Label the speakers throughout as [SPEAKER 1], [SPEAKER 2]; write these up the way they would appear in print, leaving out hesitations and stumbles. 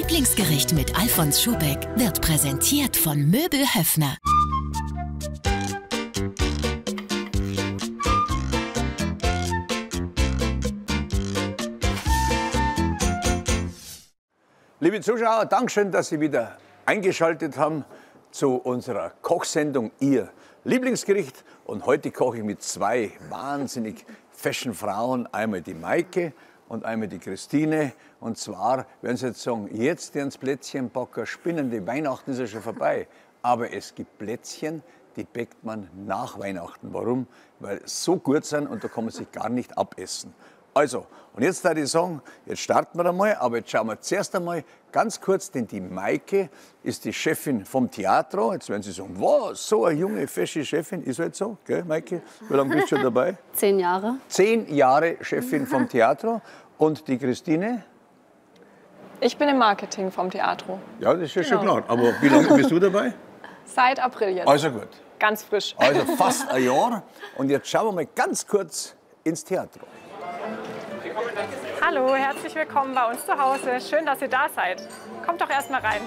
[SPEAKER 1] Lieblingsgericht mit Alfons Schubeck wird präsentiert von Möbel Höffner.
[SPEAKER 2] Liebe Zuschauer, Dankeschön, dass Sie wieder eingeschaltet haben zu unserer Kochsendung Ihr Lieblingsgericht. Und heute koche ich mit zwei wahnsinnig fashion Frauen, einmal die Maike und einmal die Christine. Und zwar werden Sie jetzt sagen, jetzt ins Plätzchen backen, spinnen, die Weihnachten ist ja schon vorbei. Aber es gibt Plätzchen, die bäckt man nach Weihnachten. Warum? Weil sie so gut sind und da kann man sich gar nicht abessen. Also, und jetzt würde ich sagen, jetzt starten wir einmal, aber jetzt schauen wir zuerst einmal ganz kurz, denn die Maike ist die Chefin vom Theatro. Jetzt werden Sie sagen, was, so eine junge, fesche Chefin, ist halt so, gell, Maike? Wie lange bist du schon dabei?
[SPEAKER 3] 10 Jahre.
[SPEAKER 2] 10 Jahre Chefin vom Theatro. Und die Christine?
[SPEAKER 4] Ich bin im Marketing vom Theatro.
[SPEAKER 2] Ja, das ist ja schon klar. Aber wie lange bist du dabei?
[SPEAKER 4] Seit April jetzt.
[SPEAKER 2] Also gut.
[SPEAKER 4] Ganz frisch.
[SPEAKER 2] Also fast ein Jahr. Und jetzt schauen wir mal ganz kurz ins Theatro.
[SPEAKER 4] Hallo, herzlich willkommen bei uns zu Hause. Schön, dass ihr da seid. Kommt doch erst mal rein.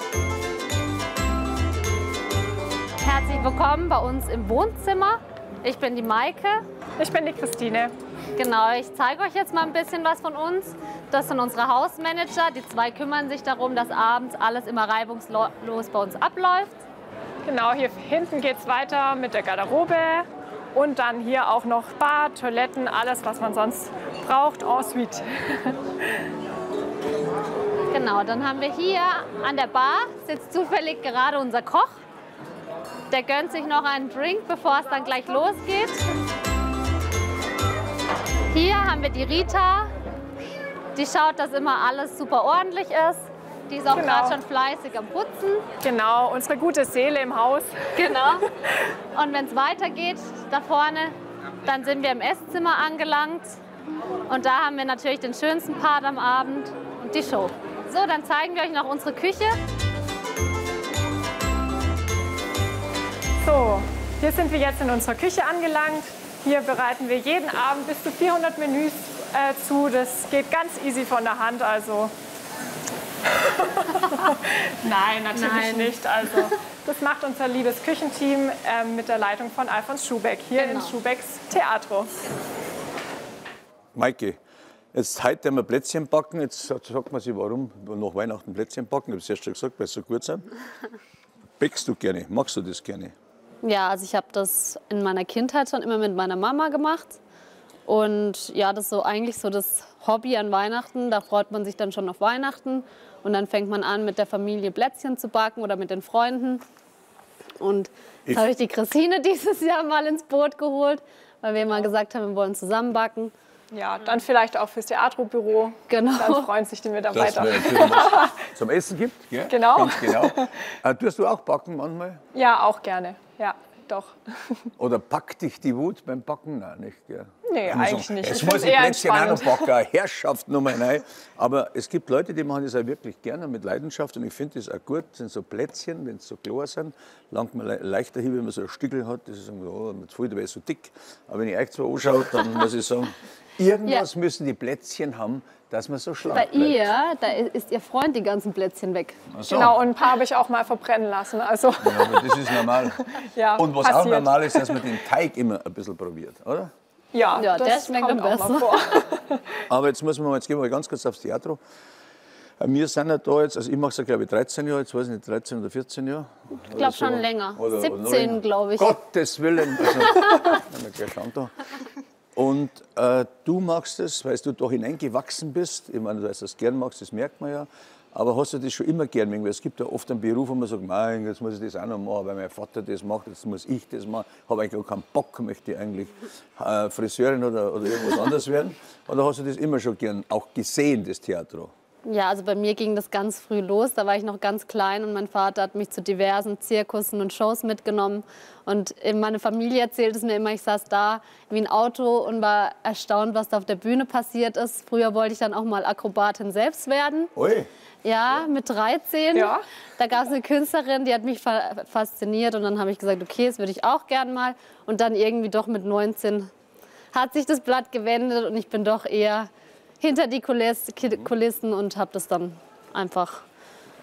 [SPEAKER 3] Herzlich willkommen bei uns im Wohnzimmer. Ich bin die Maike.
[SPEAKER 4] Ich bin die Christine.
[SPEAKER 3] Genau, ich zeige euch jetzt mal ein bisschen was von uns. Das sind unsere Hausmanager. Die zwei kümmern sich darum, dass abends alles immer reibungslos bei uns abläuft.
[SPEAKER 4] Genau, hier hinten geht es weiter mit der Garderobe. Und dann hier auch noch Bad, Toiletten, alles, was man sonst braucht, en suite.
[SPEAKER 3] Genau, dann haben wir hier an der Bar, sitzt zufällig gerade unser Koch. Der gönnt sich noch einen Drink, bevor es dann gleich losgeht. Hier haben wir die Rita. Die schaut, dass immer alles super ordentlich ist. Die ist auch gerade schon fleißig am Putzen.
[SPEAKER 4] Genau, unsere gute Seele im Haus.
[SPEAKER 3] Genau. Und wenn es weitergeht, da vorne, dann sind wir im Esszimmer angelangt. Und da haben wir natürlich den schönsten Part am Abend und die Show. So, dann zeigen wir euch noch unsere Küche.
[SPEAKER 4] So, hier sind wir jetzt in unserer Küche angelangt. Hier bereiten wir jeden Abend bis zu 400 Menüs zu. Das geht ganz easy von der Hand, also... Nein, natürlich nicht. Also, das macht unser liebes Küchenteam mit der Leitung von Alfons Schubeck hier in Schubecks Theatro.
[SPEAKER 2] Maike, jetzt heute haben wir Plätzchen backen. Jetzt sagt man sich, warum nach Weihnachten Plätzchen backen? Ich habe es erst schon gesagt, weil sie so gut sind. Bäckst du gerne? Magst du das gerne?
[SPEAKER 3] Ja, also ich habe das in meiner Kindheit schon immer mit meiner Mama gemacht. Und ja, das ist so eigentlich so das Hobby an Weihnachten. Da freut man sich dann schon auf Weihnachten. Und dann fängt man an, mit der Familie Plätzchen zu backen oder mit den Freunden. Und jetzt habe ich die Christine dieses Jahr mal ins Boot geholt, weil wir mal gesagt haben, wir wollen zusammen backen.
[SPEAKER 4] Ja, dann vielleicht auch fürs Theatrobüro.
[SPEAKER 3] Genau.
[SPEAKER 4] Dann freuen sich die Mitarbeiter.
[SPEAKER 2] Dass es was zum Essen gibt, gell?
[SPEAKER 4] Genau.
[SPEAKER 2] Ganz genau. Tust du auch backen manchmal?
[SPEAKER 4] Ja, auch gerne. Ja, doch.
[SPEAKER 2] Oder packt dich die Wut beim Backen? Nein, nicht, gell?
[SPEAKER 4] Nee, eigentlich nicht.
[SPEAKER 2] Jetzt
[SPEAKER 4] Ich
[SPEAKER 2] muss
[SPEAKER 4] find's
[SPEAKER 2] ich
[SPEAKER 4] eher
[SPEAKER 2] Plätzchen auch noch
[SPEAKER 4] entspannend.
[SPEAKER 2] backen, Herrschaft Nummer 1. Aber es gibt Leute, die machen das auch wirklich gerne mit Leidenschaft. Und ich finde das auch gut. Das sind so Plätzchen, wenn sie so klar sind, langt man leichter hin, wenn man so ein Stückel hat. Das ist so, oh, mit voll dabei so dick. Aber wenn ich euch zwar anschaue, dann muss ich sagen, irgendwas müssen die Plätzchen haben, dass man so schlank bleibt.
[SPEAKER 3] Bei ihr, da ist ihr Freund die ganzen Plätzchen weg.
[SPEAKER 2] Ach so.
[SPEAKER 4] Genau, und ein paar habe ich auch mal verbrennen lassen. Also,
[SPEAKER 2] Ja, aber das ist normal.
[SPEAKER 4] ja,
[SPEAKER 2] Und was auch
[SPEAKER 4] passiert.
[SPEAKER 2] normal ist, dass man den Teig immer ein bisschen probiert, oder?
[SPEAKER 4] Ja,
[SPEAKER 3] Ja, der
[SPEAKER 4] das
[SPEAKER 3] schmeckt
[SPEAKER 4] kommt
[SPEAKER 3] am
[SPEAKER 4] auch mal
[SPEAKER 3] besten.
[SPEAKER 4] vor.
[SPEAKER 2] Aber jetzt gehen wir ganz kurz aufs Theatro. Wir sind ja da jetzt, also ich mache es ja glaube ich 13 Jahre, jetzt weiß ich nicht, 13 oder 14 Jahre.
[SPEAKER 3] Ich glaube schon länger. 17, glaube ich.
[SPEAKER 2] Gottes Willen. Also, haben wir gleich schauen da. Und du magst es, weil du da hineingewachsen bist. Ich meine, dass du das gern magst, das merkt man ja. Aber hast du das schon immer gern? Weil es gibt ja oft einen Beruf, wo man sagt, nein, jetzt muss ich das auch noch machen, weil mein Vater das macht, jetzt muss ich das machen. Habe eigentlich auch keinen Bock, möchte ich eigentlich Friseurin oder irgendwas anderes werden. Oder hast du das immer schon gern auch gesehen, das Theatro?
[SPEAKER 3] Ja, also bei mir ging das ganz früh los. Da war ich noch ganz klein und mein Vater hat mich zu diversen Zirkussen und Shows mitgenommen. Und meine Familie erzählt es mir immer, ich saß da wie ein Auto und war erstaunt, was da auf der Bühne passiert ist. Früher wollte ich dann auch mal Akrobatin selbst werden.
[SPEAKER 2] Ui.
[SPEAKER 3] Ja, mit 13.
[SPEAKER 4] Ja.
[SPEAKER 3] Da gab es eine Künstlerin, die hat mich fasziniert. Und dann habe ich gesagt, okay, das würde ich auch gern mal. Und dann irgendwie doch mit 19 hat sich das Blatt gewendet und ich bin doch eher hinter die Kulissen und habe das dann einfach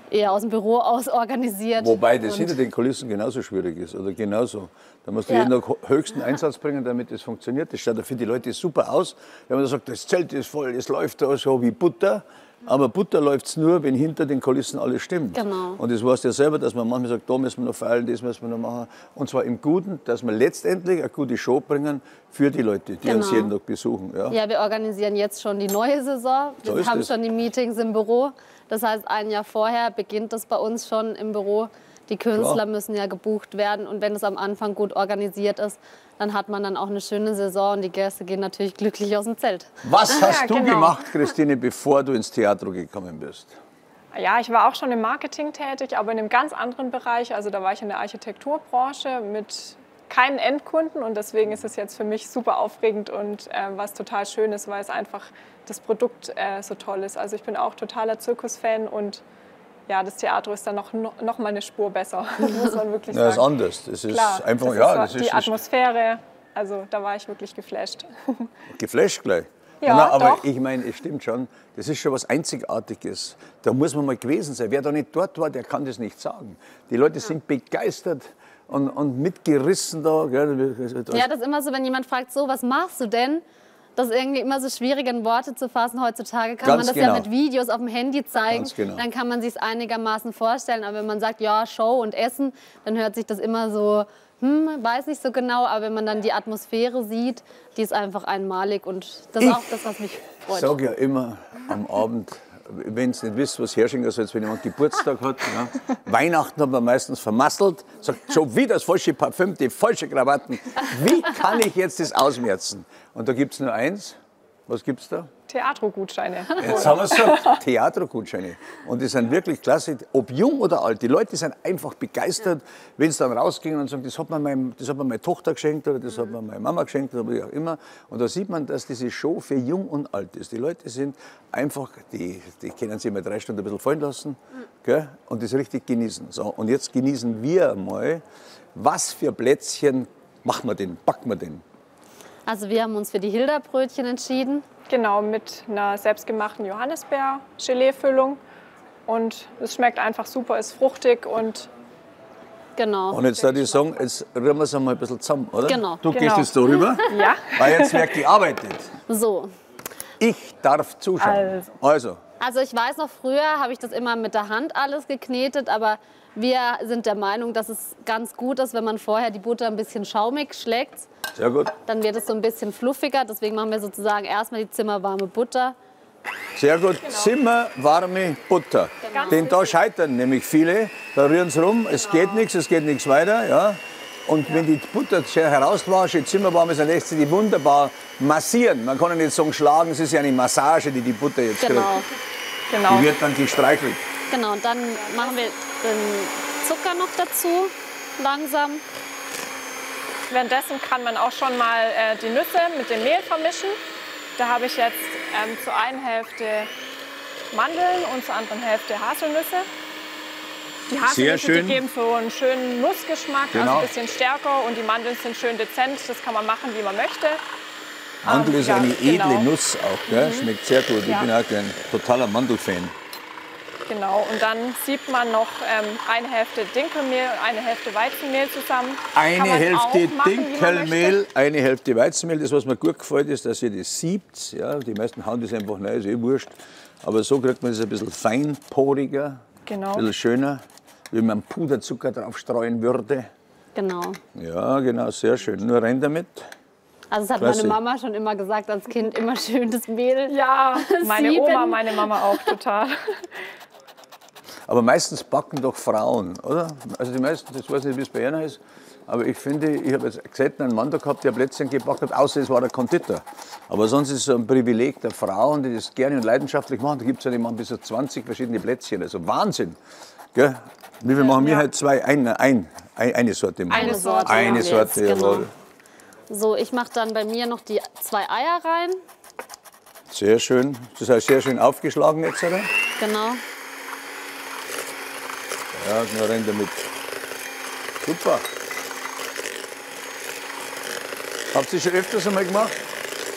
[SPEAKER 3] eher aus dem Büro aus organisiert.
[SPEAKER 2] Wobei das
[SPEAKER 3] Und
[SPEAKER 2] hinter den Kulissen genauso schwierig ist oder genauso. Da musst du
[SPEAKER 3] Ja.
[SPEAKER 2] jeden Tag höchsten Einsatz bringen, damit das funktioniert. Das schaut für die Leute super aus. Wenn man sagt, das Zelt ist voll, es läuft da so wie Butter. Aber Butter läuft es nur, wenn hinter den Kulissen alles stimmt.
[SPEAKER 3] Genau.
[SPEAKER 2] Und das weißt du ja selber, dass man manchmal sagt, da müssen wir noch feilen, das müssen wir noch machen. Und zwar im Guten, dass wir letztendlich eine gute Show bringen für die Leute, die uns
[SPEAKER 3] Genau.
[SPEAKER 2] jeden Tag besuchen. Ja.
[SPEAKER 3] ja, wir organisieren jetzt schon die neue Saison.
[SPEAKER 2] So
[SPEAKER 3] Wir
[SPEAKER 2] ist
[SPEAKER 3] haben
[SPEAKER 2] es.
[SPEAKER 3] schon die Meetings im Büro. Das heißt, ein Jahr vorher beginnt das bei uns schon im Büro. Die Künstler
[SPEAKER 2] Klar.
[SPEAKER 3] müssen ja gebucht werden. Und wenn es am Anfang gut organisiert ist, dann hat man dann auch eine schöne Saison. Und die Gäste gehen natürlich glücklich aus dem Zelt.
[SPEAKER 2] Was hast
[SPEAKER 4] Ja,
[SPEAKER 2] du
[SPEAKER 4] genau.
[SPEAKER 2] gemacht, Christine, bevor du ins Theater gekommen bist?
[SPEAKER 4] Ja, ich war auch schon im Marketing tätig, aber in einem ganz anderen Bereich. Also da war ich in der Architekturbranche mit keinen Endkunden und deswegen ist es jetzt für mich super aufregend und was total schön ist, weil es einfach das Produkt so toll ist. Also ich bin auch totaler Zirkusfan und ja, das Theater ist dann noch mal eine Spur besser, muss man wirklich
[SPEAKER 2] Ja, das ist
[SPEAKER 4] sagen.
[SPEAKER 2] anders. Das ist
[SPEAKER 4] Klar,
[SPEAKER 2] einfach,
[SPEAKER 4] das
[SPEAKER 2] ja,
[SPEAKER 4] ist
[SPEAKER 2] das
[SPEAKER 4] die
[SPEAKER 2] ist
[SPEAKER 4] Atmosphäre, also da war ich wirklich geflasht.
[SPEAKER 2] geflasht gleich.
[SPEAKER 4] Ja,
[SPEAKER 2] Nein, aber
[SPEAKER 4] doch.
[SPEAKER 2] ich meine, es stimmt schon, das ist schon was Einzigartiges. Da muss man mal gewesen sein. Wer da nicht dort war, der kann das nicht sagen. Die Leute sind begeistert und mitgerissen da. Gell?
[SPEAKER 3] Ja, das ist immer so, wenn jemand fragt, so, was machst du denn? Das ist irgendwie immer so schwierig in Worte zu fassen. Heutzutage kann
[SPEAKER 2] Ganz
[SPEAKER 3] man das
[SPEAKER 2] genau.
[SPEAKER 3] ja mit Videos auf dem Handy zeigen.
[SPEAKER 2] Ganz genau.
[SPEAKER 3] Dann kann man sich es einigermaßen vorstellen. Aber wenn man sagt, ja, Show und Essen, dann hört sich das immer so, weiß nicht so genau. Aber wenn man dann die Atmosphäre sieht, die ist einfach einmalig. Und das ist auch das, was mich
[SPEAKER 2] Ich
[SPEAKER 3] freut.
[SPEAKER 2] sage ja immer am Abend, wenn ihr nicht wisst, was herrschen soll, wenn jemand Geburtstag hat. Ja. Weihnachten hat man meistens vermasselt, sagt schon wieder das falsche Parfüm, die falsche Krawatten. Wie kann ich jetzt das ausmerzen? Und da gibt es nur eins. Was gibt es da?
[SPEAKER 4] Theatrogutscheine.
[SPEAKER 2] Jetzt haben wir es gesagt, Theatergutscheine. Und die sind wirklich klasse, ob jung oder alt. Die Leute sind einfach begeistert, wenn sie dann rausgehen und sagen, das hat mir meine Tochter geschenkt oder das hat mir meine Mama geschenkt oder wie auch immer. Und da sieht man, dass diese Show für jung und alt ist. Die Leute sind einfach, die können sich mal 3 Stunden ein bisschen fallen lassen, gell? Und das richtig genießen. So, und jetzt genießen wir mal, was für Plätzchen machen wir denn, backen wir denn?
[SPEAKER 3] Also wir haben uns für die Hilda-Brötchen entschieden.
[SPEAKER 4] Genau, mit einer selbstgemachten Johannisbeer-Gelee-Füllung. Und es schmeckt einfach super, ist fruchtig und
[SPEAKER 3] Genau.
[SPEAKER 2] Und jetzt würde ich sagen, jetzt rühren wir es einmal ein bisschen zusammen, oder?
[SPEAKER 3] Genau.
[SPEAKER 2] Du
[SPEAKER 4] Genau.
[SPEAKER 2] gehst jetzt da rüber,
[SPEAKER 4] ja.
[SPEAKER 2] weil jetzt wird gearbeitet.
[SPEAKER 3] So.
[SPEAKER 2] Ich darf zuschauen. Also,
[SPEAKER 3] Also ich weiß noch, früher habe ich das immer mit der Hand alles geknetet, aber wir sind der Meinung, dass es ganz gut ist, wenn man vorher die Butter ein bisschen schaumig schlägt.
[SPEAKER 2] sehr gut.
[SPEAKER 3] Dann wird es so ein bisschen fluffiger. Deswegen machen wir sozusagen erstmal die zimmerwarme Butter.
[SPEAKER 2] Sehr gut. Zimmerwarme Butter.
[SPEAKER 4] Ganz
[SPEAKER 2] Denn da scheitern nämlich viele. Da rühren sie rum, es geht nichts weiter. Ja. Und wenn die Butter sehr herauswaschen, zimmerwarm ist, dann lässt sie die wunderbar massieren. Man kann ja nicht sagen schlagen, es ist ja eine Massage, die die Butter jetzt
[SPEAKER 3] Genau.
[SPEAKER 2] kriegt.
[SPEAKER 4] Genau.
[SPEAKER 2] Die wird dann gestreichelt.
[SPEAKER 3] Genau, und dann machen wir den Zucker noch dazu, langsam.
[SPEAKER 4] Währenddessen kann man auch schon mal die Nüsse mit dem Mehl vermischen. Da habe ich jetzt zur einen Hälfte Mandeln und zur anderen Hälfte Haselnüsse. Die Haselnüsse
[SPEAKER 2] schön.
[SPEAKER 4] Die geben so einen schönen Nussgeschmack,
[SPEAKER 2] Genau.
[SPEAKER 4] also ein bisschen stärker. Und die Mandeln sind schön dezent. Das kann man machen, wie man möchte.
[SPEAKER 2] Mandel ist
[SPEAKER 4] ja,
[SPEAKER 2] eine edle
[SPEAKER 4] genau.
[SPEAKER 2] Nuss auch, gell? Schmeckt sehr gut. Ich
[SPEAKER 4] Ja.
[SPEAKER 2] bin auch ein totaler Mandelfan.
[SPEAKER 4] Genau. Und dann siebt man noch eine Hälfte Dinkelmehl, eine Hälfte Weizenmehl zusammen.
[SPEAKER 2] Eine
[SPEAKER 4] Kann man
[SPEAKER 2] Hälfte
[SPEAKER 4] auch machen, wie man
[SPEAKER 2] Dinkelmehl,
[SPEAKER 4] möchte.
[SPEAKER 2] eine Hälfte Weizenmehl. Das, was mir gut gefällt, ist, dass ihr das siebt. Ja, die meisten hauen das einfach rein, ist eh wurscht. Aber so kriegt man das ein bisschen feinporiger,
[SPEAKER 4] Genau.
[SPEAKER 2] ein bisschen schöner, wie man Puderzucker drauf streuen würde.
[SPEAKER 3] Genau.
[SPEAKER 2] Ja, genau, sehr schön. Nur rein damit.
[SPEAKER 3] Also das hat
[SPEAKER 2] Klasse.
[SPEAKER 3] meine Mama schon immer gesagt, als Kind immer schön das Mehl.
[SPEAKER 4] Ja, meine
[SPEAKER 3] Sieben.
[SPEAKER 4] Oma, meine Mama auch total.
[SPEAKER 2] Aber meistens backen doch Frauen, oder? Also die meisten, das weiß nicht, wie es bei Ihnen ist, aber ich finde, ich habe jetzt selten einen Mann da gehabt, der Plätzchen gebacken hat, außer es war der Konditor. Aber sonst ist es so ein Privileg der Frauen, die das gerne und leidenschaftlich machen. Da gibt es ja, die machen bis zu 20 verschiedene Plätzchen, also Wahnsinn. Gell? Wie viel machen wir
[SPEAKER 4] Ja.
[SPEAKER 2] heute? Zwei, eine Sorte.
[SPEAKER 3] Eine Sorte.
[SPEAKER 2] Eine
[SPEAKER 3] machen wir
[SPEAKER 2] Sorte,
[SPEAKER 3] jetzt, genau.
[SPEAKER 2] jawohl.
[SPEAKER 3] So, ich mache dann bei mir noch die 2 Eier rein.
[SPEAKER 2] Sehr schön. Das heißt, sehr schön aufgeschlagen jetzt, oder?
[SPEAKER 3] Genau.
[SPEAKER 2] Ja, nur rein damit. Super. Habt ihr schon öfters einmal gemacht?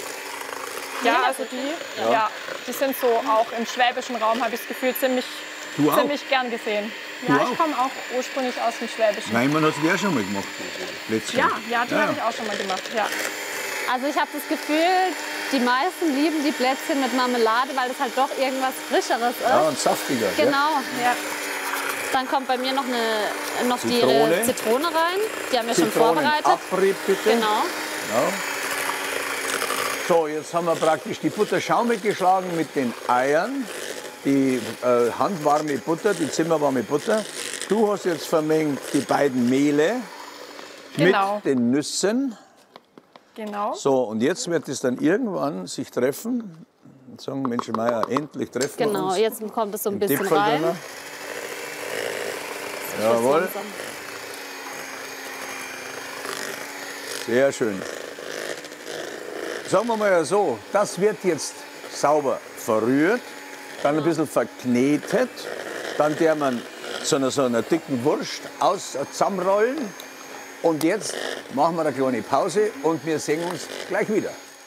[SPEAKER 4] Ja, also die sind so auch im schwäbischen Raum, habe ich das Gefühl, ziemlich
[SPEAKER 2] Du auch?
[SPEAKER 4] ziemlich gern gesehen.
[SPEAKER 2] Du
[SPEAKER 4] Ja,
[SPEAKER 2] auch?
[SPEAKER 4] ich komme auch ursprünglich aus dem Schwäbischen.
[SPEAKER 2] Nein, man hat es ja schon mal gemacht. Plätzchen.
[SPEAKER 4] Ja, die habe ich auch schon mal gemacht. Ja.
[SPEAKER 3] Also ich habe das Gefühl, die meisten lieben die Plätzchen mit Marmelade, weil das halt doch irgendwas Frischeres ist.
[SPEAKER 2] Ja, und saftiger. gell?
[SPEAKER 3] Genau.
[SPEAKER 4] Ja.
[SPEAKER 3] Dann kommt bei mir noch
[SPEAKER 2] Zitrone.
[SPEAKER 3] die Zitrone rein. Die haben wir schon vorbereitet.
[SPEAKER 2] Zitronenabrieb bitte.
[SPEAKER 3] Genau.
[SPEAKER 2] Ja. So, jetzt haben wir praktisch die Butter schaumig geschlagen mit den Eiern. Die handwarme Butter, die zimmerwarme Butter. Du hast jetzt vermengt die beiden Mehle
[SPEAKER 4] Genau.
[SPEAKER 2] mit den Nüssen.
[SPEAKER 4] Genau.
[SPEAKER 2] So, und jetzt wird es dann irgendwann sich treffen. Und sagen, Mensch, Meier, endlich treffen wir
[SPEAKER 3] Genau,
[SPEAKER 2] uns.
[SPEAKER 3] jetzt kommt es so ein
[SPEAKER 2] Im
[SPEAKER 3] bisschen
[SPEAKER 2] Gipfel
[SPEAKER 3] rein.
[SPEAKER 2] drinnen. Jawohl, sehr schön. Sagen wir mal so, das wird jetzt sauber verrührt, dann ein bisschen verknetet, dann der man so einer dicken Wurst zusammenrollen. Und jetzt machen wir eine kleine Pause und wir sehen uns gleich wieder.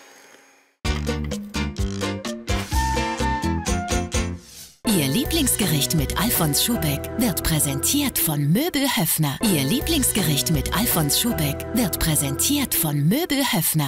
[SPEAKER 1] Ihr Lieblingsgericht mit Alfons Schubeck wird präsentiert von Möbel Höffner. Ihr Lieblingsgericht mit Alfons Schubeck wird präsentiert von Möbel Höffner.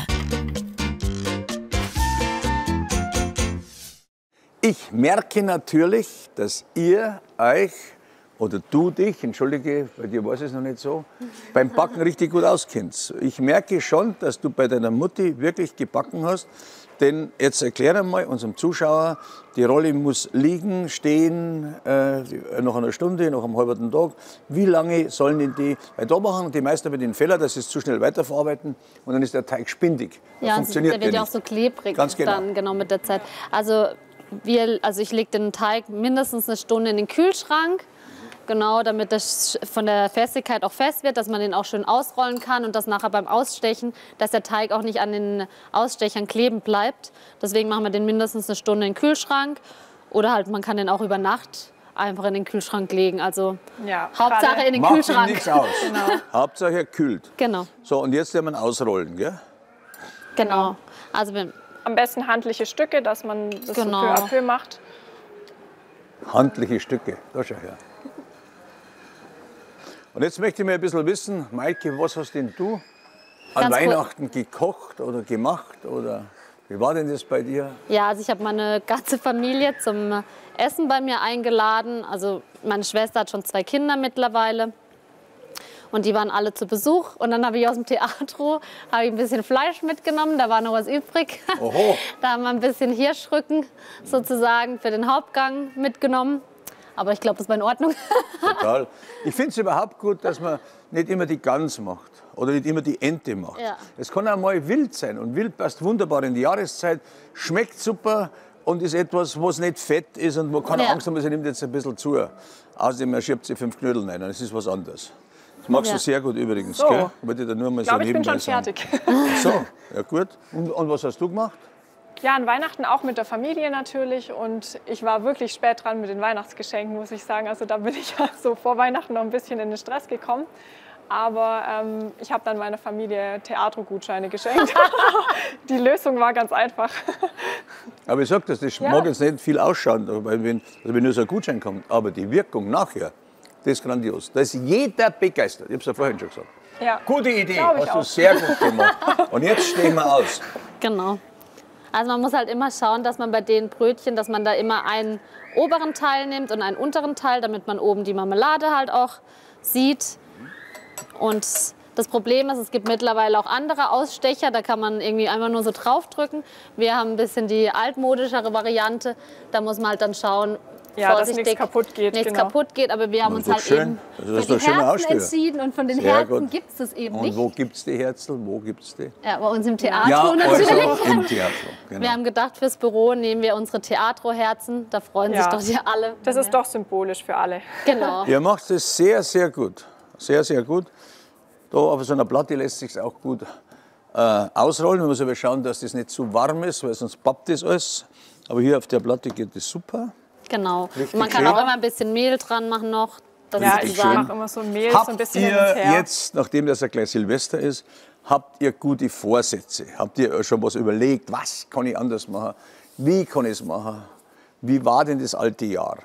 [SPEAKER 2] Ich merke natürlich, dass ihr euch, oder du dich, entschuldige, bei dir weiß es noch nicht so, beim Backen richtig gut auskennst. Ich merke schon, dass du bei deiner Mutti wirklich gebacken hast. Denn jetzt erkläre mal unserem Zuschauer, die Rolle muss liegen, stehen, nach einer Stunde, nach einem halben Tag. Wie lange sollen denn die, weil da machen die meisten aber den Fehler, dass sie es zu schnell weiterverarbeiten und dann ist der Teig spindig.
[SPEAKER 3] Ja,
[SPEAKER 2] funktioniert
[SPEAKER 3] der wird ja
[SPEAKER 2] nicht.
[SPEAKER 3] auch so klebrig
[SPEAKER 2] Ganz genau.
[SPEAKER 3] dann genau mit der Zeit. Also ich lege den Teig mindestens eine Stunde in den Kühlschrank. Genau, damit das von der Festigkeit auch fest wird, dass man den auch schön ausrollen kann und das nachher beim Ausstechen, dass der Teig auch nicht an den Ausstechern kleben bleibt. Deswegen machen wir den mindestens eine Stunde in den Kühlschrank oder halt man kann den auch über Nacht einfach in den Kühlschrank legen. Also
[SPEAKER 4] Ja,
[SPEAKER 3] Hauptsache
[SPEAKER 4] gerade
[SPEAKER 3] in den
[SPEAKER 2] Macht ihm
[SPEAKER 3] Kühlschrank.
[SPEAKER 2] nichts aus.
[SPEAKER 4] Genau.
[SPEAKER 2] Hauptsache er kühlt.
[SPEAKER 3] Genau,
[SPEAKER 2] So, und jetzt werden wir ihn ausrollen, gell?
[SPEAKER 3] genau. Also
[SPEAKER 4] Am besten handliche Stücke, dass man das
[SPEAKER 3] Genau.
[SPEAKER 4] so peu à peu macht.
[SPEAKER 2] Handliche Stücke, da schau her. Und jetzt möchte ich mal ein bisschen wissen, Maike, was hast denn du an
[SPEAKER 3] Ganz kurz.
[SPEAKER 2] Weihnachten gekocht oder gemacht? Oder wie war denn das bei dir?
[SPEAKER 3] ja, also ich habe meine ganze Familie zum Essen bei mir eingeladen. Also meine Schwester hat schon 2 Kinder mittlerweile. Und die waren alle zu Besuch. Und dann habe ich aus dem Theatro ein bisschen Fleisch mitgenommen. Da war noch was übrig.
[SPEAKER 2] Oho.
[SPEAKER 3] Da haben wir ein bisschen Hirschrücken sozusagen für den Hauptgang mitgenommen. Aber ich glaube, das war in Ordnung.
[SPEAKER 2] Total. Ich finde es überhaupt gut, dass man nicht immer die Gans macht oder nicht immer die Ente macht.
[SPEAKER 3] Ja.
[SPEAKER 2] Es kann auch mal wild sein. Und wild passt wunderbar in die Jahreszeit, schmeckt super und ist etwas, was nicht fett ist und man keine
[SPEAKER 3] Ja.
[SPEAKER 2] Angst haben, sie nimmt jetzt ein bisschen zu. Außerdem er schiebt sie 5 Knödel rein, das ist was anderes. Das magst du
[SPEAKER 3] Ja.
[SPEAKER 2] sehr gut übrigens,
[SPEAKER 4] So.
[SPEAKER 2] gell? Wollte ich dir nur mal
[SPEAKER 4] Ich
[SPEAKER 2] so
[SPEAKER 4] glaube, ich bin
[SPEAKER 2] nebenbei
[SPEAKER 4] schon
[SPEAKER 2] sagen.
[SPEAKER 4] fertig.
[SPEAKER 2] Ach so, ja gut. Und was hast du gemacht?
[SPEAKER 4] Ja, an Weihnachten auch mit der Familie natürlich. Und ich war wirklich spät dran mit den Weihnachtsgeschenken, muss ich sagen. Also da bin ich ja so vor Weihnachten noch ein bisschen in den Stress gekommen. Aber ich habe dann meiner Familie Theatro-Gutscheine geschenkt. Die Lösung war ganz einfach.
[SPEAKER 2] Aber ich sag das mag jetzt nicht viel ausschauen, weil wenn nur so ein Gutschein kommt. Aber die Wirkung nachher, das ist grandios. Da ist jeder begeistert. Ich habe es ja vorhin schon gesagt.
[SPEAKER 4] Ja.
[SPEAKER 2] Gute Idee,
[SPEAKER 4] Glaub ich
[SPEAKER 2] hast du
[SPEAKER 4] auch.
[SPEAKER 2] sehr gut gemacht. Und jetzt stehen wir aus.
[SPEAKER 3] Genau. Also man muss halt immer schauen, dass man bei den Brötchen, dass man da immer einen oberen Teil nimmt und einen unteren Teil, damit man oben die Marmelade halt auch sieht. Und das Problem ist, es gibt mittlerweile auch andere Ausstecher, da kann man irgendwie einfach nur so draufdrücken. Wir haben ein bisschen die altmodischere Variante, da muss man halt dann schauen,
[SPEAKER 4] Ja, dass
[SPEAKER 3] vorsichtig,
[SPEAKER 4] nichts kaputt geht,
[SPEAKER 3] nichts
[SPEAKER 4] genau.
[SPEAKER 3] kaputt geht, aber wir haben
[SPEAKER 2] Und
[SPEAKER 3] uns
[SPEAKER 2] so
[SPEAKER 3] halt
[SPEAKER 2] schön.
[SPEAKER 3] eben
[SPEAKER 2] Das
[SPEAKER 3] für
[SPEAKER 2] ist
[SPEAKER 3] die
[SPEAKER 2] doch schön
[SPEAKER 3] Herzen
[SPEAKER 2] ausgeführt.
[SPEAKER 3] entschieden und von den
[SPEAKER 2] Sehr
[SPEAKER 3] Herzen
[SPEAKER 2] gut.
[SPEAKER 3] gibt es das eben
[SPEAKER 2] Und
[SPEAKER 3] nicht.
[SPEAKER 2] wo gibt's die Herzl? Wo gibt's die?
[SPEAKER 3] Ja, bei uns im Theatro natürlich.
[SPEAKER 2] also im Theater. Genau.
[SPEAKER 3] Wir haben gedacht, fürs Büro nehmen wir unsere Theatro-Herzen. Da freuen sich
[SPEAKER 4] Ja.
[SPEAKER 3] doch die alle.
[SPEAKER 4] Das ist doch symbolisch für alle.
[SPEAKER 3] Genau.
[SPEAKER 2] Ihr macht es sehr, sehr gut. Sehr, sehr gut. Da auf so einer Platte lässt sich auch gut ausrollen. Man muss aber schauen, dass das nicht zu warm ist, weil sonst pappt das alles. Aber hier auf der Platte geht das super.
[SPEAKER 3] Genau.
[SPEAKER 2] Richtig
[SPEAKER 3] Und man kann
[SPEAKER 2] schön.
[SPEAKER 3] auch immer ein bisschen Mehl dran machen noch. Das
[SPEAKER 4] Ja,
[SPEAKER 2] Richtig
[SPEAKER 4] ich
[SPEAKER 2] schön.
[SPEAKER 4] mache immer so ein Mehl, so ein
[SPEAKER 2] Habt
[SPEAKER 4] bisschen hin und
[SPEAKER 2] ihr
[SPEAKER 4] her.
[SPEAKER 2] jetzt, nachdem das ja gleich Silvester ist, habt ihr gute Vorsätze? Habt ihr schon was überlegt? Was kann ich anders machen? Wie kann ich es machen? Wie war denn das alte Jahr?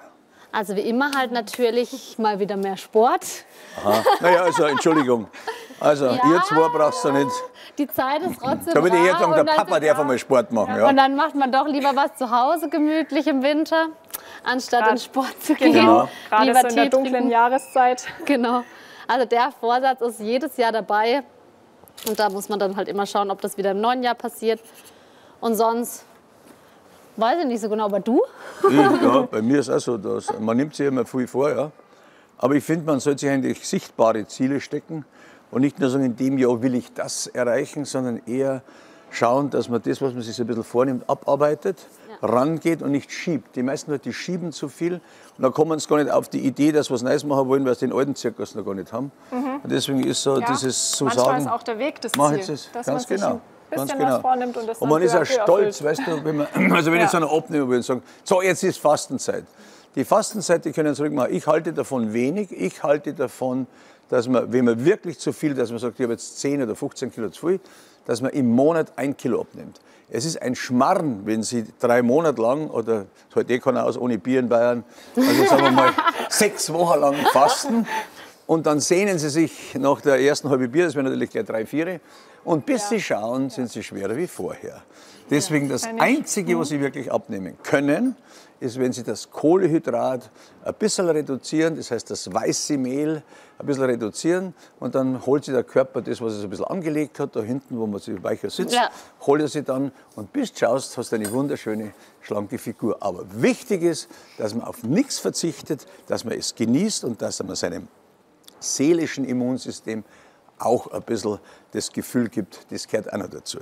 [SPEAKER 3] Also wie immer halt natürlich mal wieder mehr Sport.
[SPEAKER 2] Aha. Naja, also Entschuldigung. Also ihr zwei brauchst du nicht.
[SPEAKER 3] Die Zeit ist trotzdem
[SPEAKER 2] Da würde ich
[SPEAKER 3] rar
[SPEAKER 2] jetzt sagen, der
[SPEAKER 3] und dann-
[SPEAKER 2] Papa darf einmal Sport machen. Ja.
[SPEAKER 3] Und dann macht man doch lieber was zu Hause gemütlich im Winter, anstatt in Sport zu gehen.
[SPEAKER 4] Genau, gerade
[SPEAKER 3] Lieber
[SPEAKER 4] so in der
[SPEAKER 3] Tee
[SPEAKER 4] dunklen
[SPEAKER 3] trinken.
[SPEAKER 4] Jahreszeit.
[SPEAKER 3] Genau. Also der Vorsatz ist jedes Jahr dabei. Und da muss man dann halt immer schauen, ob das wieder im neuen Jahr passiert. Und sonst weiß ich nicht so genau, aber du?
[SPEAKER 2] Ja, bei mir ist es auch so, dass man nimmt sich immer viel vor, ja. Aber ich finde, man sollte sich eigentlich sichtbare Ziele stecken und nicht nur sagen, in dem Jahr will ich das erreichen, sondern eher schauen, dass man das, was man sich so ein bisschen vornimmt, abarbeitet, rangeht und nicht schiebt. Die meisten Leute, die schieben zu viel und dann kommen sie gar nicht auf die Idee, dass sie was Neues machen wollen, weil sie den alten Zirkus noch gar nicht haben. Und deswegen ist so dieses so
[SPEAKER 4] manchmal
[SPEAKER 2] sagen,
[SPEAKER 4] ist auch der Weg das
[SPEAKER 2] mach
[SPEAKER 4] Ziel,
[SPEAKER 2] jetzt das,
[SPEAKER 4] dass
[SPEAKER 2] ganz
[SPEAKER 4] man sich
[SPEAKER 2] genau.
[SPEAKER 4] ein bisschen
[SPEAKER 2] Ganz genau.
[SPEAKER 4] was vornimmt und das
[SPEAKER 2] Und
[SPEAKER 4] dann
[SPEAKER 2] man ist
[SPEAKER 4] peu à
[SPEAKER 2] ja
[SPEAKER 4] peu
[SPEAKER 2] stolz,
[SPEAKER 4] erfüllt.
[SPEAKER 2] weißt du, wenn man, also wenn jetzt einer abnehmen will und sagen, so jetzt ist Fastenzeit. Die Fastenzeit, die können zurück machen. Ich halte davon wenig. Ich halte davon, dass man, wenn man wirklich zu viel, dass man sagt, ich habe jetzt 10 oder 15 Kilo zu viel, dass man im Monat 1 Kilo abnimmt. Es ist ein Schmarrn, wenn Sie 3 Monate lang, oder das hält eh keiner aus ohne Bier in Bayern, also sagen wir mal 6 Wochen lang fasten und dann sehnen Sie sich nach der ersten halben Bier, das wäre natürlich gleich 3, 4, und bis Sie schauen, sind Sie schwerer wie vorher. Deswegen das Einzige, was Sie wirklich abnehmen können, ist, wenn Sie das Kohlehydrat ein bisschen reduzieren, das heißt das weiße Mehl ein bisschen reduzieren und dann holt sich der Körper das, was er so ein bisschen angelegt hat, da hinten, wo man sich weicher sitzt, holt er sie dann und bis du schaust, hast du eine wunderschöne, schlanke Figur. Aber wichtig ist, dass man auf nichts verzichtet, dass man es genießt und dass man seinem seelischen Immunsystem auch ein bisschen das Gefühl gibt, das gehört auch noch dazu.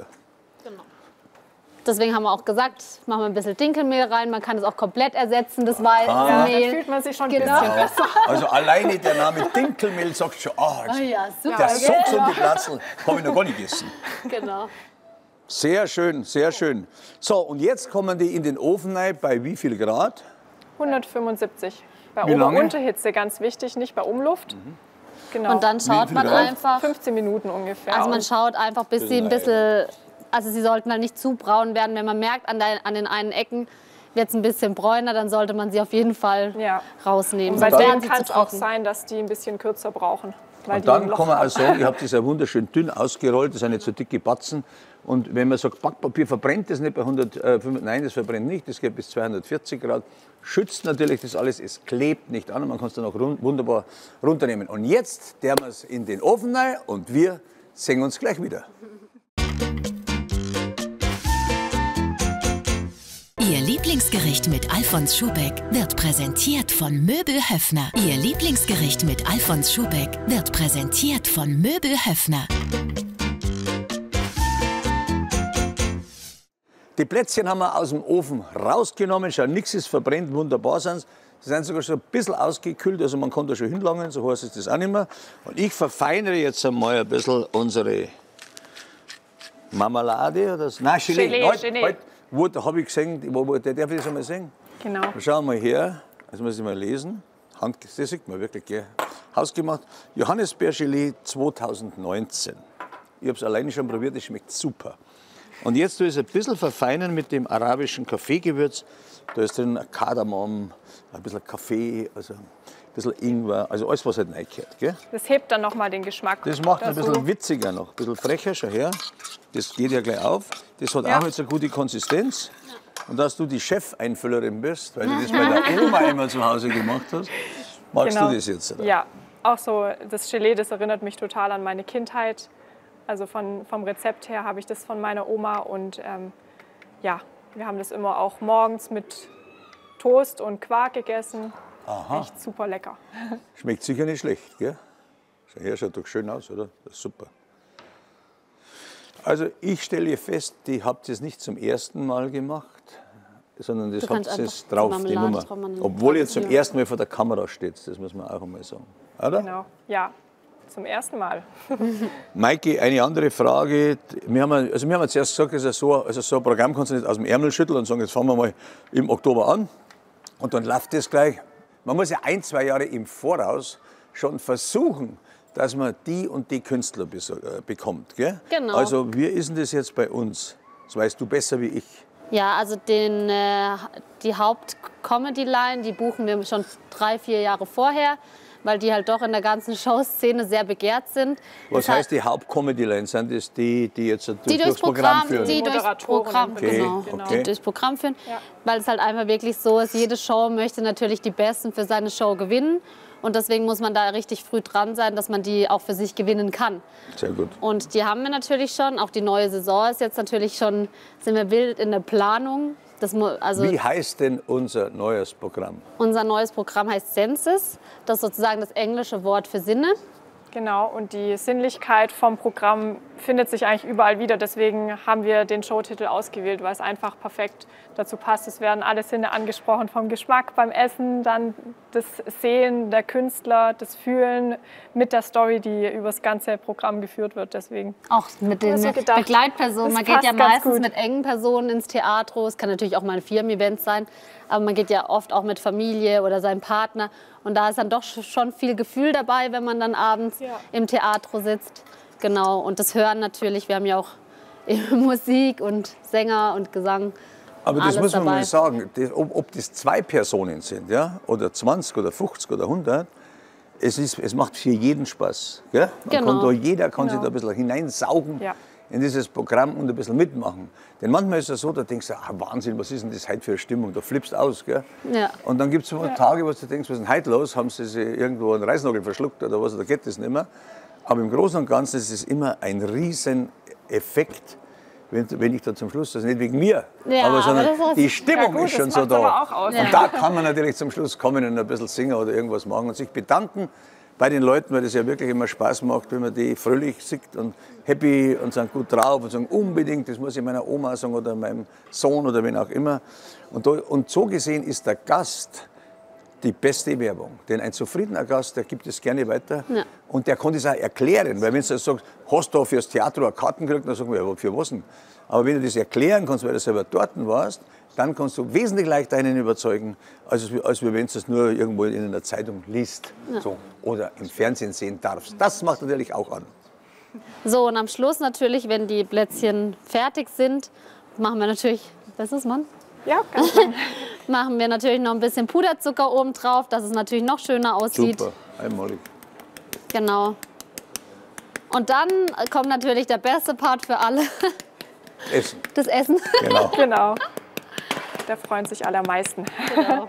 [SPEAKER 3] Deswegen haben wir auch gesagt, machen wir ein bisschen Dinkelmehl rein. Man kann es auch komplett ersetzen, das weiße
[SPEAKER 4] Ja,
[SPEAKER 3] Mehl.
[SPEAKER 4] da fühlt man sich schon ein
[SPEAKER 3] Genau.
[SPEAKER 4] bisschen besser.
[SPEAKER 2] Also alleine der Name Dinkelmehl sagt schon,
[SPEAKER 3] Ja, super.
[SPEAKER 2] der so gesunde Platzel habe ich noch gar nicht gegessen.
[SPEAKER 3] Genau.
[SPEAKER 2] Sehr schön, sehr schön. So, und jetzt kommen die in den Ofen rein, bei wie viel Grad?
[SPEAKER 4] 175. Bei
[SPEAKER 2] Wie lange?
[SPEAKER 4] Ober-Unterhitze ganz wichtig, nicht bei Umluft. Genau.
[SPEAKER 3] Und dann schaut
[SPEAKER 2] viel
[SPEAKER 3] man
[SPEAKER 2] Grad?
[SPEAKER 3] einfach,
[SPEAKER 4] 15 Minuten ungefähr.
[SPEAKER 3] also man
[SPEAKER 4] Und
[SPEAKER 3] schaut einfach, bis sie ein bisschen, also sie sollten halt nicht zu braun werden. Wenn man merkt, an den einen Ecken wird es ein bisschen bräuner, dann sollte man sie auf jeden Fall
[SPEAKER 4] Ja.
[SPEAKER 3] rausnehmen.
[SPEAKER 4] bei
[SPEAKER 3] Sonst werden
[SPEAKER 4] denen
[SPEAKER 3] sie
[SPEAKER 4] kann
[SPEAKER 3] zu
[SPEAKER 4] es auch
[SPEAKER 3] trocken.
[SPEAKER 4] sein, dass die ein bisschen kürzer brauchen. Weil
[SPEAKER 2] Und
[SPEAKER 4] die ein
[SPEAKER 2] dann
[SPEAKER 4] Loch
[SPEAKER 2] kann man
[SPEAKER 4] haben.
[SPEAKER 2] auch sagen, ich habe das ja wunderschön dünn ausgerollt, das sind nicht so dicke Batzen. Und wenn man sagt, Backpapier verbrennt das nicht bei 105, nein, das verbrennt nicht, das geht bis 240 Grad. Schützt natürlich das alles, es klebt nicht an und man kann es dann auch wunderbar runternehmen. Und jetzt der wir es in den Ofen rein und wir sehen uns gleich wieder.
[SPEAKER 1] Ihr Lieblingsgericht mit Alfons Schubeck wird präsentiert von Möbel Höffner. Ihr Lieblingsgericht mit Alfons Schubeck wird präsentiert von Möbel Höffner.
[SPEAKER 2] Die Plätzchen haben wir aus dem Ofen rausgenommen, schau, nichts ist verbrennt, wunderbar sind sie. Sie sind sogar schon ein bisschen ausgekühlt, also man kann da schon hinlangen, so heißt es das auch nicht mehr. Und ich verfeinere jetzt einmal ein bisschen unsere Marmelade oder das? Nein, Gelee.
[SPEAKER 4] Gelee.
[SPEAKER 2] Wo, da habe ich gesehen, der darf ich das einmal sehen?
[SPEAKER 4] Genau.
[SPEAKER 2] Schauen wir mal her, das muss ich mal lesen. Das sieht man wirklich, gell? Hausgemacht. Johannisbeergelee 2019. Ich habe es alleine schon probiert, es schmeckt super. Und jetzt tue ich es ein bisschen verfeinern mit dem arabischen Kaffeegewürz. Da ist drin ein Kardamom, ein bisschen Kaffee, also ein bisschen Ingwer, also alles, was halt reingehört. Gell?
[SPEAKER 4] Das hebt dann nochmal den Geschmack.
[SPEAKER 2] Das macht ein
[SPEAKER 4] dazu.
[SPEAKER 2] bisschen witziger noch, ein bisschen frecher, schau her. Das geht ja gleich auf. Das hat auch jetzt eine gute Konsistenz. Und dass du die Chefeinfüllerin bist, weil du das bei der Oma immer zu Hause gemacht hast, magst
[SPEAKER 4] Genau.
[SPEAKER 2] du das jetzt? Oder?
[SPEAKER 4] Ja, auch so das Gelee, das erinnert mich total an meine Kindheit. Also vom Rezept her habe ich das von meiner Oma und ja, wir haben das immer auch morgens mit Toast und Quark gegessen.
[SPEAKER 2] Aha.
[SPEAKER 4] Echt super lecker.
[SPEAKER 2] Schmeckt sicher nicht schlecht, gell? Schau her, schaut doch schön aus, oder? Das ist super. Also ich stelle fest, die habt es nicht zum ersten Mal gemacht, sondern das
[SPEAKER 3] Du
[SPEAKER 2] habt
[SPEAKER 3] kannst
[SPEAKER 2] ihr
[SPEAKER 3] einfach
[SPEAKER 2] drauf,
[SPEAKER 3] die
[SPEAKER 2] die
[SPEAKER 3] Marmelade
[SPEAKER 2] Nummer.
[SPEAKER 3] drauf machen.
[SPEAKER 2] Obwohl ihr zum ersten Mal vor der Kamera steht, das muss man auch einmal sagen. Oder?
[SPEAKER 4] Genau, ja, zum ersten Mal.
[SPEAKER 2] Maike, eine andere Frage. Wir haben ja zuerst gesagt, so ein Programm kannst du nicht aus dem Ärmel schütteln und sagen, jetzt fangen wir mal im Oktober an und dann läuft das gleich. Man muss ja 1, 2 Jahre im Voraus schon versuchen, dass man die und die Künstler bekommt. Gell?
[SPEAKER 3] Genau.
[SPEAKER 2] Also wie ist denn das jetzt bei uns? Das weißt du besser wie ich.
[SPEAKER 3] Ja, also die Haupt-Comedy-Line, die buchen wir schon 3, 4 Jahre vorher, weil die halt doch in der ganzen Showszene sehr begehrt sind.
[SPEAKER 2] Was heißt die Haupt-Comedy-Line? Sind das die jetzt
[SPEAKER 3] die
[SPEAKER 2] durchs Programm führen?
[SPEAKER 3] Die durchs Programm,
[SPEAKER 2] Okay,
[SPEAKER 3] genau,
[SPEAKER 2] okay.
[SPEAKER 3] die durchs Programm führen. Ja. Weil es halt einfach wirklich so ist, jede Show möchte natürlich die Besten für seine Show gewinnen. Und deswegen muss man da richtig früh dran sein, dass man die auch für sich gewinnen kann.
[SPEAKER 2] Sehr gut.
[SPEAKER 3] Und die haben wir natürlich schon. Auch die neue Saison ist jetzt natürlich schon, sind wir wild in der Planung.
[SPEAKER 2] Wie heißt denn unser neues Programm?
[SPEAKER 3] Unser neues Programm heißt Senses. Das ist sozusagen das englische Wort für Sinne.
[SPEAKER 4] Genau, und die Sinnlichkeit vom Programm findet sich eigentlich überall wieder. Deswegen haben wir den Showtitel ausgewählt, weil es einfach perfekt dazu passt. Es werden alle Sinne angesprochen, vom Geschmack beim Essen, dann das Sehen der Künstler, das Fühlen mit der Story, die über das ganze Programm geführt wird. Deswegen
[SPEAKER 3] auch mit den Begleitpersonen. Man geht ja meistens mit engen Personen ins Theater. Es kann natürlich auch mal ein Firmen-Event sein, aber man geht ja oft auch mit Familie oder seinem Partner. Und da ist dann doch schon viel Gefühl dabei, wenn man dann abends im Theater sitzt. Genau, und das Hören natürlich. Wir haben ja auch Musik und Sänger und Gesang.
[SPEAKER 2] Aber das muss man mal sagen, ob das 2 Personen sind, ja, oder 20 oder 50 oder 100, es macht für jeden Spaß. Gell? Jeder kann sich da ein bisschen hineinsaugen in dieses Programm und ein bisschen mitmachen. Denn manchmal ist es so, da denkst du, Wahnsinn, was ist denn das heute für eine Stimmung? Da flippst aus. Gell? Ja. Und dann gibt es Tage, wo du denkst, was ist denn heute los? Haben sie sich irgendwo einen Reisnagel verschluckt oder was? Da geht das nicht mehr. Aber im Großen und Ganzen ist es immer ein Rieseneffekt, wenn ich da zum Schluss, das ist nicht wegen mir, sondern die Stimmung ist schon so da. Und da kann man natürlich zum Schluss kommen und ein bisschen singen oder irgendwas machen und sich bedanken bei den Leuten, weil das ja wirklich immer Spaß macht, wenn man die fröhlich sieht und happy und sind gut drauf und sagen, unbedingt, das muss ich meiner Oma sagen oder meinem Sohn oder wen auch immer. Und so gesehen ist der Gast die beste Werbung. Denn ein zufriedener Gast, der gibt es gerne weiter und der kann das auch erklären. Weil wenn du sagst, hast du fürs Theater eine Karten gekriegt, dann sagen wir, ja, für was denn? Aber wenn du das erklären kannst, weil du selber dort warst, dann kannst du wesentlich leichter einen überzeugen, als wenn du es nur irgendwo in einer Zeitung liest oder im Fernsehen sehen darfst. Das macht natürlich auch an.
[SPEAKER 3] So, und am Schluss natürlich, wenn die Plätzchen fertig sind, machen wir natürlich, was ist man?
[SPEAKER 4] Ja, ganz schön.
[SPEAKER 3] Machen wir natürlich noch ein bisschen Puderzucker oben drauf, dass es natürlich noch schöner aussieht.
[SPEAKER 2] Super, einmalig.
[SPEAKER 3] Genau. Und dann kommt natürlich der beste Part für alle.
[SPEAKER 2] Essen.
[SPEAKER 3] Das Essen.
[SPEAKER 4] Genau. Da freuen sich alle am meisten. Genau.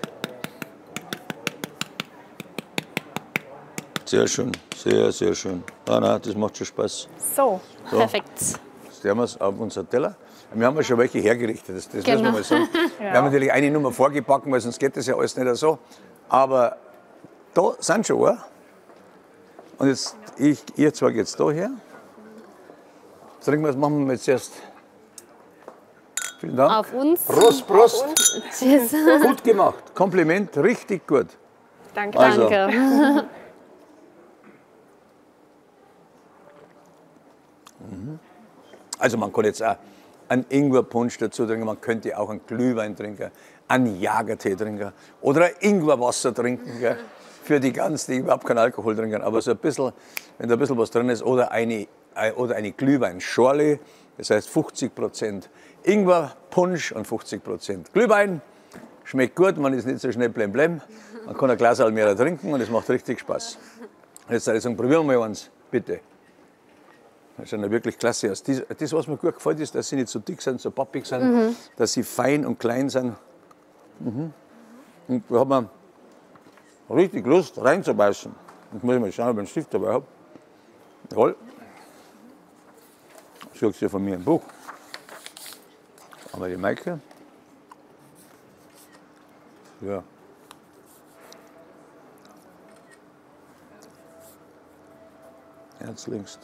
[SPEAKER 2] Sehr schön, sehr, sehr schön. Nein, das macht schon Spaß.
[SPEAKER 4] So.
[SPEAKER 3] Perfekt.
[SPEAKER 2] Stellen wir es auf unseren Teller. Wir haben ja schon welche hergerichtet, das muss man mal sagen. Wir haben natürlich eine Nummer vorgebacken, weil sonst geht das ja alles nicht so. Aber da sind schon ein. Und jetzt, ihr zwei geht da her. Machen wir jetzt erst. Vielen Dank.
[SPEAKER 3] Auf uns.
[SPEAKER 2] Prost.
[SPEAKER 3] Tschüss.
[SPEAKER 2] Gut gemacht. Kompliment, richtig gut.
[SPEAKER 4] Danke.
[SPEAKER 2] Also.
[SPEAKER 3] Danke.
[SPEAKER 2] Also man kann jetzt auch einen Ingwerpunsch dazu trinken, man könnte auch einen Glühwein trinken, einen Jagertee trinken oder ein Ingwerwasser trinken, gell? Für die ganzen, die überhaupt keinen Alkohol trinken. Aber so ein bisschen, wenn da ein bisschen was drin ist, oder eine Glühweinschorle, das heißt 50% Ingwerpunsch und 50% Glühwein. Schmeckt gut, man ist nicht so schnell blem. Man kann ein Glas mehr trinken und es macht richtig Spaß. Jetzt soll ich sagen, probieren wir mal eins, bitte. Das schaut ja wirklich klasse aus. Das, was mir gut gefällt, ist, dass sie nicht so dick sind, so pappig sind, dass sie fein und klein sind. Und da hat man richtig Lust reinzubeißen. Jetzt muss ich mal schauen, ob ich einen Stift dabei habe. Jawohl. Das kriegst du von mir ein Buch. Aber die Maike. Ja. Herzlichst.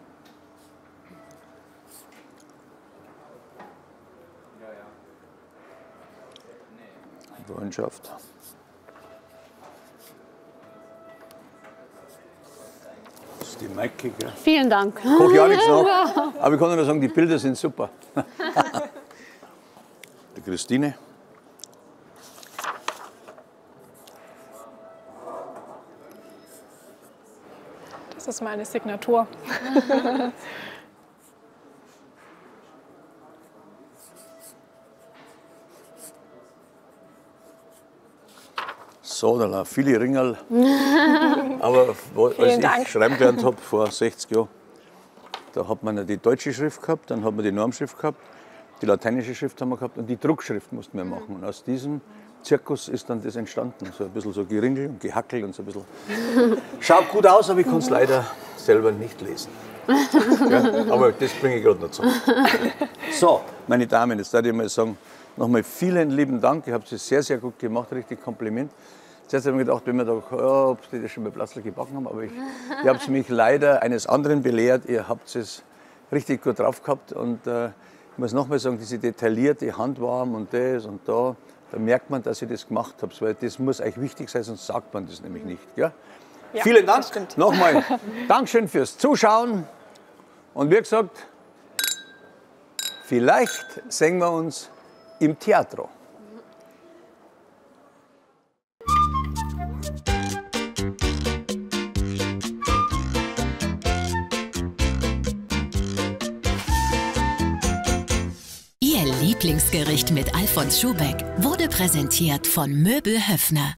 [SPEAKER 2] Freundschaft. Das ist die Maike, gell?
[SPEAKER 3] Vielen Dank.
[SPEAKER 2] Koche ja nichts nach. Aber ich kann nur sagen, die Bilder sind super. Die Christine.
[SPEAKER 4] Das ist meine Signatur.
[SPEAKER 2] So, dann auch viele Ringerl. Aber als
[SPEAKER 4] Vielen Dank.
[SPEAKER 2] ich schreiben gelernt habe, vor 60 Jahren, da hat man ja die deutsche Schrift gehabt, dann hat man die Normschrift gehabt, die lateinische Schrift haben wir gehabt und die Druckschrift mussten wir machen. Und aus diesem Zirkus ist dann das entstanden. So ein bisschen so Geringel und Gehackel und so ein bisschen. Schaut gut aus, aber ich kann es leider selber nicht lesen. Ja, aber das bringe ich gerade noch zu. So, meine Damen, jetzt darf ich mal sagen, nochmal vielen lieben Dank. Ihr habt es sehr, sehr gut gemacht, richtig Kompliment. Zuerst habe ich mir gedacht, wenn wir da, ob die das schon mal Platzl gebacken haben, aber ihr habt mich leider eines anderen belehrt. Ihr habt es richtig gut drauf gehabt und ich muss nochmal sagen, diese detaillierte Handwarm und das und da merkt man, dass ich das gemacht habe, weil das muss euch wichtig sein, sonst sagt man das nämlich nicht. Gell?
[SPEAKER 4] Ja,
[SPEAKER 2] vielen Dank.
[SPEAKER 4] das stimmt.
[SPEAKER 2] Nochmal Dankeschön fürs Zuschauen und wie gesagt, vielleicht sehen wir uns im Theatro.
[SPEAKER 1] Ihr Lieblingsgericht mit Alfons Schubeck wurde präsentiert von Möbel Höffner.